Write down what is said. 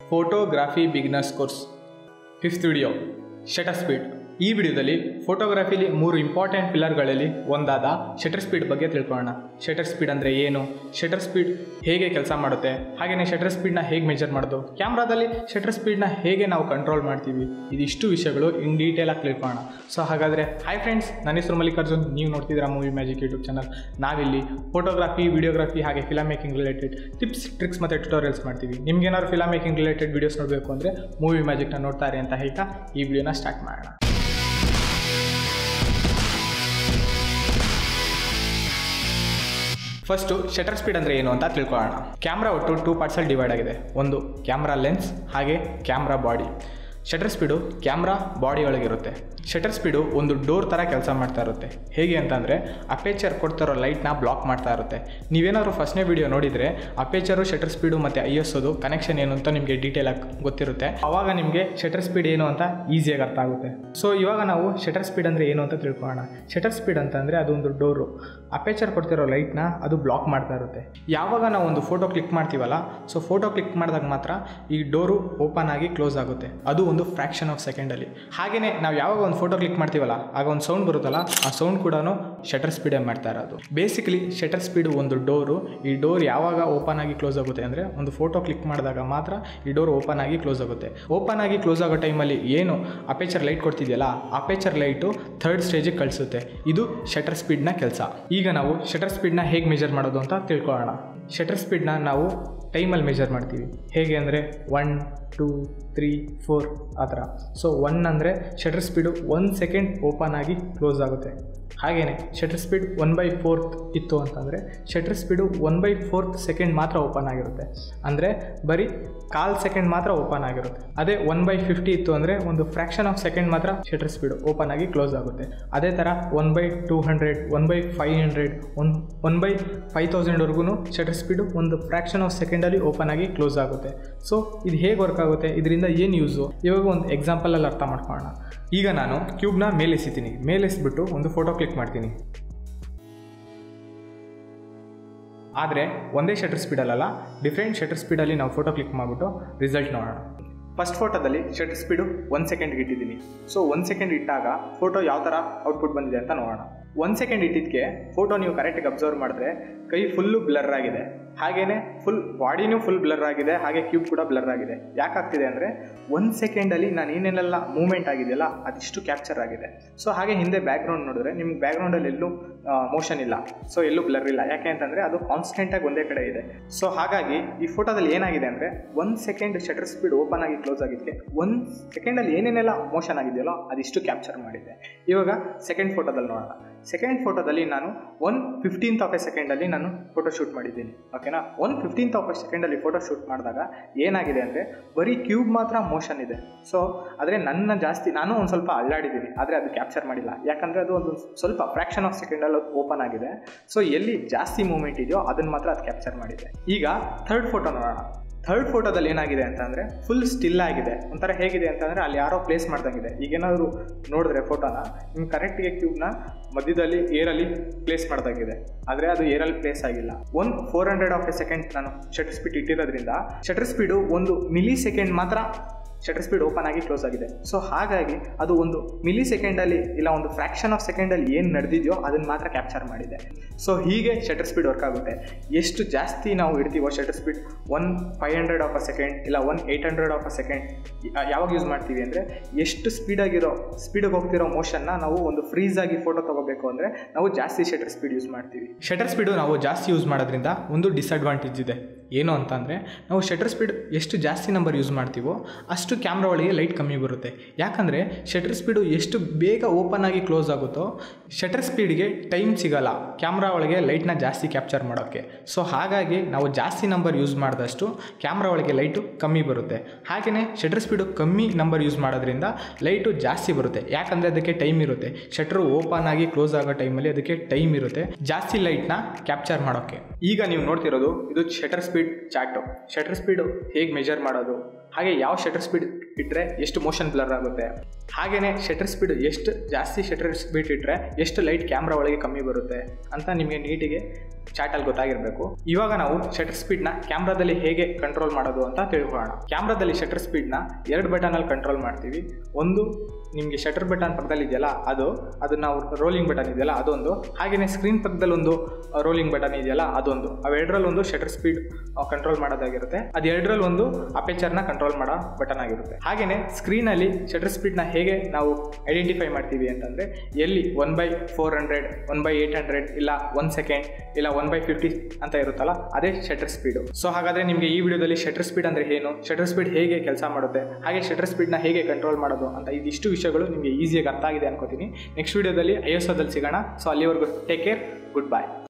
Photography beginners course 5th video shutter speed. ಈ ವಿಡಿಯೋದಲ್ಲಿ ಫೋಟೋಗ್ರಫಿಲಿ 3 important ಪಿಲ್ಲರ್ಗಳಲ್ಲಿ ಒಂದಾದ ಶಟರ್ ಸ್ಪೀಡ್ ಬಗ್ಗೆ ತಿಳ್ಕೊಳ್ಳೋಣ. ಶಟರ್ ಸ್ಪೀಡ್ ಅಂದರೆ ಏನು, ಶಟರ್ ಸ್ಪೀಡ್ ಹೇಗೆ ಕೆಲಸ ಮಾಡುತ್ತೆ, ಹಾಗೆಯೇ ಶಟರ್ ಸ್ಪೀಡ್ನ ಹೇಗೆ ಮೆಜರ್ ಮಾಡೋದು, ಕ್ಯಾಮ್ರಾದಲ್ಲಿ ಶಟರ್ ಸ್ಪೀಡ್ನ ಹೇಗೆ ನಾವು ಕಂಟ್ರೋಲ್ ಮಾಡ್ತೀವಿ, ಇದಿಷ್ಟು ವಿಷಯಗಳು ಇನ್ ಡೀಟೇಲಾಗಿ ತಿಳ್ಕೊಳ್ಳೋಣ. ಸೊ ಹಾಗಾದರೆ ಹಾಯ್ ಫ್ರೆಂಡ್ಸ್, ನನ್ನ ಹೆಸರು ಮಲ್ಲಿಕಾರ್ಜುನ್, ನೀವು ನೋಡ್ತಿದ್ದೀರಾ ಮೂವಿ ಮ್ಯಾಜಿಕ್ ಯೂಟ್ಯೂಬ್ ಚಾನಲ್. ನಾವಿಲ್ಲಿ ಫೋಟೋಗ್ರಫಿ, ವಿಡಿಯೋಗ್ರಫಿ ಹಾಗೆ film making related tips, tricks ಮತ್ತು ಟ್ಯುಟೋರಿಯಲ್ಸ್ ಮಾಡ್ತೀವಿ. ನಿಮ್ಗೇನಾದ್ರು ಫಿಲಮ್ ಮೇಕಿಂಗ್ ರಿಲೇಟೆಡ್ ವೀಡಿಯೋಸ್ ನೋಡಬೇಕು ಅಂದರೆ ಮೂವಿ ಮ್ಯಾಜಿಕ್ನ ನೋಡ್ತಾರೆ ಅಂತ ಹೇಳ್ತಾ ಈ ವಿಡಿಯೋನ ಸ್ಟಾರ್ಟ್ ಮಾಡೋಣ. ಫಸ್ಟು ಶಟರ್ ಸ್ಪೀಡ್ ಅಂದರೆ ಏನು ಅಂತ ತಿಳ್ಕೊಳ್ಳೋಣ. ಕ್ಯಾಮ್ರಾ ಒಟ್ಟು 2 ಪಾರ್ಟ್ಸಲ್ಲಿ ಡಿವೈಡ್ ಆಗಿದೆ. ಒಂದು ಕ್ಯಾಮ್ರಾ ಲೆನ್ಸ್ ಹಾಗೆ camera body. Shutter speed camera body ಒಳಗಿರುತ್ತೆ. ಶಟರ್ ಸ್ಪೀಡು ಒಂದು ಡೋರ್ ಥರ ಕೆಲಸ ಮಾಡ್ತಾ ಇರುತ್ತೆ. ಹೇಗೆ ಅಂತಂದರೆ ಅಪೇಚರ್ ಕೊಡ್ತಿರೋ ಲೈಟ್ನ ಬ್ಲಾಕ್ ಮಾಡ್ತಾ ಇರುತ್ತೆ. ನೀವೇನಾದ್ರು ಫಸ್ಟ್ನೇ ವಿಡಿಯೋ ನೋಡಿದರೆ ಅಪೇಚರು, ಶಟರ್ ಸ್ಪೀಡು ಮತ್ತು ISOದು ಕನೆಕ್ಷನ್ ಏನು ಅಂತ ನಿಮಗೆ ಡೀಟೇಲಾಗಿ ಗೊತ್ತಿರುತ್ತೆ. ಆವಾಗ ನಿಮಗೆ ಶಟರ್ ಸ್ಪೀಡ್ ಏನು ಅಂತ ಈಸಿಯಾಗಿ ಅರ್ಥ ಆಗುತ್ತೆ. ಸೊ ಇವಾಗ ನಾವು ಶಟರ್ ಸ್ಪೀಡ್ ಅಂದರೆ ಏನು ಅಂತ ತಿಳ್ಕೊಳ್ಳೋಣ. ಶಟರ್ ಸ್ಪೀಡ್ ಅಂತಂದರೆ ಅದೊಂದು ಡೋರು, ಅಪೇಚರ್ ಕೊಡ್ತಿರೋ ಲೈಟ್ನ ಅದು ಬ್ಲಾಕ್ ಮಾಡ್ತಾ ಇರುತ್ತೆ. ಯಾವಾಗ ನಾವು ಒಂದು ಫೋಟೋ ಕ್ಲಿಕ್ ಮಾಡ್ತೀವಲ್ಲ, ಸೊ ಫೋಟೋ ಕ್ಲಿಕ್ ಮಾಡಿದಾಗ ಮಾತ್ರ ಈ ಡೋರು ಓಪನ್ ಆಗಿ ಕ್ಲೋಸ್ ಆಗುತ್ತೆ. ಅದು ಒಂದು ಫ್ರ್ಯಾಕ್ಷನ್ ಆಫ್ ಸೆಕೆಂಡಲ್ಲಿ. ಹಾಗೆಯೇ ನಾವು ಯಾವಾಗ ಒಂದು ಫೋಟೋ ಕ್ಲಿಕ್ ಮಾಡ್ತೀವಲ್ಲ, ಆಗ ಒಂದು ಸೌಂಡ್ ಬರುತ್ತಲ್ಲ, ಆ ಸೌಂಡ್ ಕೂಡ ಶಟರ್ ಸ್ಪೀಡೇ ಮಾಡ್ತಾ ಇರೋದು. ಬೇಸಿಕಲಿ ಶಟರ್ ಸ್ಪೀಡು ಒಂದು ಡೋರು. ಈ ಡೋರ್ ಯಾವಾಗ ಓಪನ್ ಆಗಿ ಕ್ಲೋಸ್ ಆಗುತ್ತೆ ಅಂದರೆ ಒಂದು ಫೋಟೋ ಕ್ಲಿಕ್ ಮಾಡಿದಾಗ ಮಾತ್ರ ಈ ಡೋರ್ ಓಪನ್ ಆಗಿ ಕ್ಲೋಸ್ ಆಗುತ್ತೆ. ಓಪನ್ ಆಗಿ ಕ್ಲೋಸ್ ಆಗೋ ಟೈಮಲ್ಲಿ ಏನು ಅಪೇಚರ್ ಲೈಟ್ ಕೊಡ್ತಿದೆಯಲ್ಲ, ಅಪೇಚರ್ ಲೈಟು 3rd ಸ್ಟೇಜಿಗೆ ಕಳಿಸುತ್ತೆ. ಇದು ಶಟರ್ ಸ್ಪೀಡ್ನ ಕೆಲಸ. ಈಗ ನಾವು ಶಟರ್ ಸ್ಪೀಡ್ನ ಹೇಗೆ ಮೆಜರ್ ಮಾಡೋದು ಅಂತ ತಿಳ್ಕೊಳ್ಳೋಣ. ಶಟರ್ ಸ್ಪೀಡ್ನ ನಾವು ಟೈಮಲ್ಲಿ ಮೆಜರ್ ಮಾಡ್ತೀವಿ. ಹೇಗೆ ಅಂದರೆ 1, 2, 3, 4 ಆ ಥರ. ಸೊ 1 ಅಂದರೆ ಶಟರ್ ಸ್ಪೀಡು 1 ಸೆಕೆಂಡ್ ಓಪನ್ ಆಗಿ ಕ್ಲೋಸ್ ಆಗುತ್ತೆ. ಹಾಗೆಯೇ ಶಟರ್ ಸ್ಪೀಡ್ 1/4 ಇತ್ತು ಅಂತಂದರೆ ಶಟರ್ ಸ್ಪೀಡು 1/4 ಸೆಕೆಂಡ್ ಮಾತ್ರ ಓಪನ್ ಆಗಿರುತ್ತೆ. ಅಂದರೆ ಬರೀ 1/4 ಸೆಕೆಂಡ್ ಮಾತ್ರ ಓಪನ್ ಆಗಿರುತ್ತೆ. ಅದೇ 1/50 ಇತ್ತು ಅಂದರೆ ಒಂದು ಫ್ರ್ಯಾಕ್ಷನ್ ಆಫ್ ಸೆಕೆಂಡ್ ಮಾತ್ರ ಶಟರ್ ಸ್ಪೀಡು ಓಪನ್ ಆಗಿ ಕ್ಲೋಸ್ ಆಗುತ್ತೆ. ಅದೇ ಥರ 1/200, 1/500, 1/5000ವರೆಗೂ ಶಟರ್ ಸ್ಪೀಡು ಒಂದು ಫ್ರ್ಯಾಕ್ಷನ್ ಆಫ್ ಸೆಕೆಂಡಲ್ಲಿ ಓಪನ್ ಆಗಿ ಕ್ಲೋಸ್ ಆಗುತ್ತೆ. ಸೊ ಇದು ಹೇಗೆ ವರ್ಕ್ ಆಗುತ್ತೆ, ಇದರಿಂದ ಏನು ಯೂಸು, ಇವಾಗ ಒಂದು ಎಕ್ಸಾಂಪಲಲ್ಲಿ ಅರ್ಥ ಮಾಡ್ಕೊಳ್ಳೋಣ. ಈಗ ನಾನು ಕ್ಯೂಬ್ನ ಮೇಲೆಸಿತೀನಿ. ಮೇಲೆಸ್ಬಿಟ್ಟು ಒಂದು ಫೋಟೋ ಕ್ಲಿಕ್ ಮಾಡ್ತೀನಿ. ಆದರೆ ಒಂದೇ ಶಟರ್ ಸ್ಪೀಡಲ್ಲ, ಡಿಫ್ರೆಂಟ್ ಶಟರ್ ಸ್ಪೀಡಲ್ಲಿ ನಾವು ಫೋಟೋ ಕ್ಲಿಕ್ ಮಾಡಿಬಿಟ್ಟು ರಿಸಲ್ಟ್ ನೋಡೋಣ. ಫಸ್ಟ್ ಫೋಟೋದಲ್ಲಿ ಶಟರ್ ಸ್ಪೀಡು 1 ಸೆಕೆಂಡ್ಗೆ ಇಟ್ಟಿದ್ದೀನಿ. ಸೊ 1 ಸೆಕೆಂಡ್ ಇಟ್ಟಾಗ ಫೋಟೋ ಯಾವ ಥರ ಔಟ್ಪುಟ್ ಬಂದಿದೆ ಅಂತ ನೋಡೋಣ. 1 ಸೆಕೆಂಡ್ ಇಟ್ಟಿದ್ದಕ್ಕೆ ಫೋಟೋ ನೀವು ಕರೆಕ್ಟಾಗಿ ಅಬ್ಸರ್ವ್ ಮಾಡಿದ್ರೆ ಕೈ ಫುಲ್ಲು ಬ್ಲರ್ ಆಗಿದೆ, ಹಾಗೆಯೇ ಫುಲ್ ಬಾಡಿನೂ ಫುಲ್ ಬ್ಲರ್ ಆಗಿದೆ, ಹಾಗೆ ಕ್ಯೂಬ್ ಕೂಡ ಬ್ಲರ್ ಆಗಿದೆ. ಯಾಕಾಗ್ತಿದೆ ಅಂದರೆ 1 ಸೆಕೆಂಡಲ್ಲಿ ನಾನು ಏನೇನೆಲ್ಲ ಮೂವ್ಮೆಂಟ್ ಆಗಿದೆಯಲ್ಲ ಅದಿಷ್ಟು ಕ್ಯಾಪ್ಚರ್ ಆಗಿದೆ. ಸೊ ಹಾಗೆ ಹಿಂದೆ ಬ್ಯಾಕ್ಗ್ರೌಂಡ್ ನೋಡಿದ್ರೆ ನಿಮ್ಗೆ ಬ್ಯಾಕ್ಗ್ರೌಂಡಲ್ಲಿ ಎಲ್ಲೂ ಮೋಷನ್ ಇಲ್ಲ, ಸೊ ಎಲ್ಲೂ ಬ್ಲರ್ ಇಲ್ಲ. ಯಾಕೆ ಅಂತಂದರೆ ಅದು ಕಾನ್ಸ್ಟೆಂಟಾಗಿ ಒಂದೇ ಕಡೆ ಇದೆ. ಸೊ ಹಾಗಾಗಿ ಈ ಫೋಟೋದಲ್ಲಿ ಏನಾಗಿದೆ ಅಂದರೆ 1 ಸೆಕೆಂಡ್ ಶಟರ್ ಸ್ಪೀಡ್ ಓಪನ್ ಆಗಿ ಕ್ಲೋಸ್ ಆಗಿದ್ದಕ್ಕೆ 1 ಸೆಕೆಂಡಲ್ಲಿ ಏನೇನೆಲ್ಲ ಮೋಷನ್ ಆಗಿದೆಯಲ್ಲ ಅದಿಷ್ಟು ಕ್ಯಾಪ್ಚರ್ ಮಾಡಿದೆ. ಇವಾಗ ಸೆಕೆಂಡ್ ಫೋಟೋದಲ್ಲಿ ನೋಡೋಣ. ಸೆಕೆಂಡ್ ಫೋಟೋದಲ್ಲಿ ನಾನು 1/15th ಆಫ್ ಎ ಸೆಕೆಂಡಲ್ಲಿ ನಾನು ಫೋಟೋ ಶೂಟ್ ಮಾಡಿದ್ದೀನಿ. ಓಕೆನಾ, 1/15th ಆಫ್ ಎ ಸೆಕೆಂಡಲ್ಲಿ ಫೋಟೋ ಶೂಟ್ ಮಾಡಿದಾಗ ಏನಾಗಿದೆ ಅಂದರೆ ಬರೀ ಕ್ಯೂಬ್ ಮಾತ್ರ ಮೋಷನ್ ಇದೆ. ಸೊ ಆದರೆ ನಾನು ಒಂದು ಸ್ವಲ್ಪ ಅಲ್ಲಾಡಿದ್ದೀನಿ, ಆದರೆ ಅದು ಕ್ಯಾಪ್ಚರ್ ಮಾಡಿಲ್ಲ. ಯಾಕಂದರೆ ಅದು ಒಂದು ಸ್ವಲ್ಪ ಫ್ರ್ಯಾಕ್ಷನ್ ಆಫ್ ಸೆಕೆಂಡಲ್ಲಿ ಓಪನ್ ಆಗಿದೆ. ಸೊ ಎಲ್ಲಿ ಜಾಸ್ತಿ ಮೂವ್ಮೆಂಟ್ ಇದೆಯೋ ಅದನ್ನು ಮಾತ್ರ ಅದು ಕ್ಯಾಪ್ಚರ್ ಮಾಡಿದೆ. ಈಗ 3rd ಫೋಟೋ ನೋಡೋಣ. 3rd ಫೋಟೋದಲ್ಲಿ ಏನಾಗಿದೆ ಅಂತಂದರೆ ಫುಲ್ ಸ್ಟಿಲ್ ಆಗಿದೆ. ಒಂಥರ ಹೇಗಿದೆ ಅಂತಂದರೆ ಅಲ್ಲಿ ಯಾರೋ ಪ್ಲೇಸ್ ಮಾಡ್ದಂಗಿದೆ. ಈಗೇನಾದರೂ ನೋಡಿದ್ರೆ ಫೋಟೋನ ನಿಮ್ಗೆ ಕರೆಕ್ಟಿಗೆ ಕ್ಯೂಬ್ನ ಮಧ್ಯದಲ್ಲಿ ಏರಲ್ಲಿ ಪ್ಲೇಸ್ ಮಾಡ್ದಾಗಿದೆ, ಆದರೆ ಅದು ಏರಲ್ಲಿ ಪ್ಲೇಸ್ ಆಗಿಲ್ಲ. 1/400 ಆಫ್ ಎ ಸೆಕೆಂಡ್ ನಾನು ಶಟರ್ ಸ್ಪೀಡ್ ಇಟ್ಟಿರೋದ್ರಿಂದ ಶಟರ್ ಸ್ಪೀಡು 1 ಮಿಲಿ ಸೆಕೆಂಡ್ ಮಾತ್ರ ಶಟರ್ ಸ್ಪೀಡ್ ಓಪನ್ ಆಗಿ ಕ್ಲೋಸ್ ಆಗಿದೆ. ಸೊ ಹಾಗಾಗಿ ಅದು ಒಂದು ಮಿಲಿ ಸೆಕೆಂಡಲ್ಲಿ ಇಲ್ಲ ಒಂದು ಫ್ರ್ಯಾಕ್ಷನ್ ಆಫ್ ಸೆಕೆಂಡಲ್ಲಿ ಏನು ನಡೆದಿದೆಯೋ ಅದನ್ನು ಮಾತ್ರ ಕ್ಯಾಪ್ಚರ್ ಮಾಡಿದೆ. ಸೊ ಹೀಗೆ ಶಟರ್ ಸ್ಪೀಡ್ ವರ್ಕ್ ಆಗುತ್ತೆ. ಎಷ್ಟು ಜಾಸ್ತಿ ನಾವು ಇಡ್ತೀವೋ shutter speed 1/500 of a second ಇಲ್ಲ 1/800 ಆಫ್ ಅ ಸೆಕೆಂಡ್ ಯಾವಾಗ ಯೂಸ್ ಮಾಡ್ತೀವಿ ಅಂದರೆ ಎಷ್ಟು ಸ್ಪೀಡಿಗೆ ಹೋಗ್ತಿರೋ ಮೋಷನ್ನ ನಾವು ಒಂದು ಫ್ರೀಸ್ ಆಗಿ ಫೋಟೋ ತೊಗೋಬೇಕು ಅಂದರೆ ನಾವು ಜಾಸ್ತಿ ಶಟರ್ ಸ್ಪೀಡ್ ಯೂಸ್ ಮಾಡ್ತೀವಿ. ಶಟರ್ ಸ್ಪೀಡು ನಾವು ಜಾಸ್ತಿ ಯೂಸ್ ಮಾಡೋದ್ರಿಂದ ಒಂದು ಡಿಸ್ಅಡ್ವಾಂಟೇಜ್ ಇದೆ. ಏನು ಅಂತಂದರೆ ನಾವು ಶಟರ್ ಸ್ಪೀಡ್ ಎಷ್ಟು ಜಾಸ್ತಿ ನಂಬರ್ ಯೂಸ್ ಮಾಡ್ತೀವೋ ಅಷ್ಟು ಕ್ಯಾಮ್ರಾ ಒಳಗೆ ಲೈಟ್ ಕಮ್ಮಿ ಬರುತ್ತೆ. ಯಾಕಂದರೆ ಶಟರ್ ಸ್ಪೀಡು ಎಷ್ಟು ಬೇಗ ಓಪನ್ ಆಗಿ ಕ್ಲೋಸ್ ಆಗುತ್ತೋ ಶಟರ್ ಸ್ಪೀಡ್ಗೆ ಟೈಮ್ ಸಿಗಲ್ಲ ಕ್ಯಾಮ್ರಾ ಒಳಗೆ ಲೈಟ್ನ ಜಾಸ್ತಿ ಕ್ಯಾಪ್ಚರ್ ಮಾಡೋಕ್ಕೆ. ಸೊ ಹಾಗಾಗಿ ನಾವು ಜಾಸ್ತಿ ನಂಬರ್ ಯೂಸ್ ಮಾಡಿದಷ್ಟು ಕ್ಯಾಮ್ರಾ ಒಳಗೆ ಲೈಟು ಕಮ್ಮಿ ಬರುತ್ತೆ. ಹಾಗೆಯೇ ಶಟರ್ ಸ್ಪೀಡು ಕಮ್ಮಿ ನಂಬರ್ ಯೂಸ್ ಮಾಡೋದ್ರಿಂದ ಲೈಟು ಜಾಸ್ತಿ ಬರುತ್ತೆ. ಯಾಕಂದರೆ ಅದಕ್ಕೆ ಟೈಮ್ ಇರುತ್ತೆ. ಶಟರು ಓಪನ್ ಆಗಿ ಕ್ಲೋಸ್ ಆಗೋ ಟೈಮಲ್ಲಿ ಅದಕ್ಕೆ ಟೈಮ್ ಇರುತ್ತೆ ಜಾಸ್ತಿ ಲೈಟ್ನ ಕ್ಯಾಪ್ಚರ್ ಮಾಡೋಕ್ಕೆ. ಈಗ ನೀವು ನೋಡ್ತಿರೋದು ಇದು shutter speed chart. Shutter speed ಹೇಗೆ ಮೆಜರ್ ಮಾಡೋದು, ಹಾಗೆ ಯಾವ ಶಟರ್ ಸ್ಪೀಡ್ ಇಟ್ಟರೆ ಎಷ್ಟು ಮೋಷನ್ ಬ್ಲರ್ ಆಗುತ್ತೆ, ಹಾಗೆಯೇ ಶಟರ್ ಸ್ಪೀಡ್ ಎಷ್ಟು ಜಾಸ್ತಿ ಶಟರ್ ಸ್ಪೀಡ್ ಇಟ್ಟರೆ ಎಷ್ಟು ಲೈಟ್ ಕ್ಯಾಮ್ರಾ ಒಳಗೆ ಕಮ್ಮಿ ಬರುತ್ತೆ ಅಂತ ನಿಮಗೆ ನೀಟಿಗೆ ಚಾಟಲ್ಲಿ ಗೊತ್ತಾಗಿರಬೇಕು. ಇವಾಗ ನಾವು ಶಟರ್ ಸ್ಪೀಡ್ನ ಕ್ಯಾಮ್ರಾದಲ್ಲಿ ಹೇಗೆ ಕಂಟ್ರೋಲ್ ಮಾಡೋದು ಅಂತ ತಿಳ್ಕೊಳ್ಳೋಣ. ಕ್ಯಾಮ್ರಾದಲ್ಲಿ ಶಟರ್ ಸ್ಪೀಡ್ನ 2 ಬಟನಲ್ಲಿ ಕಂಟ್ರೋಲ್ ಮಾಡ್ತೀವಿ. ಒಂದು ನಿಮಗೆ ಶಟರ್ ಬಟನ್ ಪಕ್ಕದಲ್ಲಿ ಇದೆಯಲ್ಲ ಅದು ನಾವು ರೋಲಿಂಗ್ ಬಟನ್ ಇದೆಯಲ್ಲ ಅದೊಂದು, ಹಾಗೆಯೇ ಸ್ಕ್ರೀನ್ ಪಕ್ಕದಲ್ಲಿ ಒಂದು ರೋಲಿಂಗ್ ಬಟನ್ ಇದೆಯಲ್ಲ ಅದೊಂದು. ಅವೆರಡರಲ್ಲಿ ಒಂದು ಶಟರ್ ಸ್ಪೀಡ್ ಕಂಟ್ರೋಲ್ ಮಾಡೋದಾಗಿರುತ್ತೆ, ಅದೆರಡರಲ್ಲಿ ಒಂದು ಅಪೇಚರ್ನ ಕಂಟ್ರೋಲ್ ಮಾಡೋ ಬಟನ್ ಆಗಿರುತ್ತೆ. ಹಾಗೆಯೇ ಸ್ಕ್ರೀನಲ್ಲಿ ಶಟರ್ ಸ್ಪೀಡ್ನ ಹೇಗೆ ನಾವು ಐಡೆಂಟಿಫೈ ಮಾಡ್ತೀವಿ ಅಂತಂದರೆ, ಎಲ್ಲಿ 1/400, 1/800 ಇಲ್ಲ 1 ಸೆಕೆಂಡ್ ಇಲ್ಲ 1/50 ಅಂತ ಇರುತ್ತಲ್ಲ ಅದೇ ಶಟರ್ ಸ್ಪೀಡು. ಸೊ ಹಾಗಾದರೆ ನಿಮಗೆ ಈ ವಿಡಿಯೋದಲ್ಲಿ ಶಟರ್ ಸ್ಪೀಡ್ ಅಂದರೆ ಏನು, ಶಟರ್ ಸ್ಪೀಡ್ ಹೇಗೆ ಕೆಲಸ ಮಾಡುತ್ತೆ, ಹಾಗೆ ಶಟರ್ ಸ್ಪೀಡ್ನ ಹೇಗೆ ಕಂಟ್ರೋಲ್ ಮಾಡೋದು ಅಂತ ಇದಿಷ್ಟು ವಿಷಯಗಳು ನಿಮಗೆ ಈಸಿಯಾಗಿ ಅರ್ಥ ಆಗಿದೆ ಅನ್ಕೋತೀನಿ. ನೆಕ್ಸ್ಟ್ ವಿಡಿಯೋದಲ್ಲಿ ISOದಲ್ಲಿ ಸಿಗೋಣ. ಸೊ ಅಲ್ಲಿವರೆಗೂ ಟೇಕ್ ಕೇರ್, ಗುಡ್ ಬೈ.